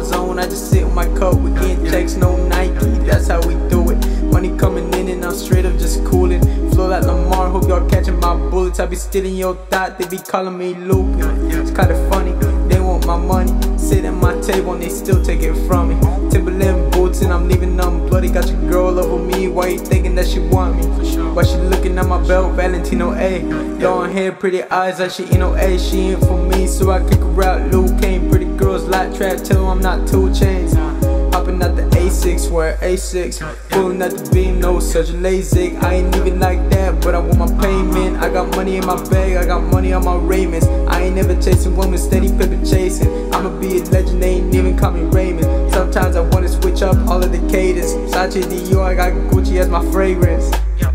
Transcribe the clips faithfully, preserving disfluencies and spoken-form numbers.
zone, I just sit with my cup. We getting checks, no Nike, that's how we do it. Money coming in and I'm straight up just coolin'. Flow like Lamar, hope y'all catching my bullets. I be stealing your thought, they be calling me Luke. It's kinda funny, they want my money. Sit at my table and they still take it from me. Timberland boots and I'm leaving them bloody. Got your girl over me, why you thinking that she want me? Why she looking at my belt, Valentino A? Long hair, pretty eyes like she ain't no A. She ain't for me, so I kick her out. Luke Kane, pretty girls like trap, tell them I'm not two chains. Hopping out the A six, wear A six. Pulling out the beam, no such lazy. I ain't even like that, but I want my payment. I got money in my bag, I got money on my Raymond's. I ain't never chasing women, steady paper chasing. I'ma be a legend, they ain't even call me Raymond. Sometimes I wanna switch up all of the cadence. Sachi Dior, I got Gucci as my fragrance.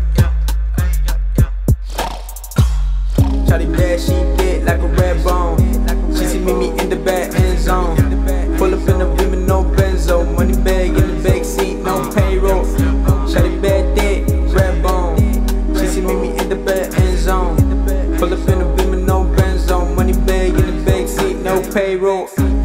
Shawty bad, she get like a red bone. She see me, me in the back end zone. Pull up in the beam with no benzo. Money bag in the back seat, no payroll. Shawty bad dick, red bone. She see me, me in the back end zone. Pull up in the beam with no benzo. Money bag in the back seat, no payroll.